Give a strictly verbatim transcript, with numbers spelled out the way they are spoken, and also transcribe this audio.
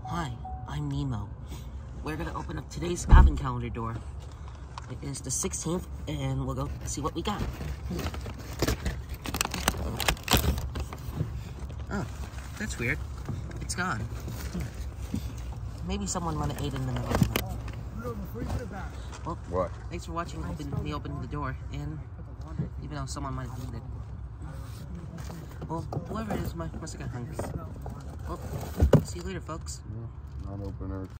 Hi, I'm Nemo. We're gonna open up today's advent calendar door. It is the sixteenth, and we'll go see what we got. Oh, that's weird. It's gone. Maybe someone might have ate in the middle of the night. Well, what? Thanks for watching open, me opening the door, and even though someone might have eaten it. Well, whoever it is must have got hungry. Well, see you later, folks. Yeah, not open earth.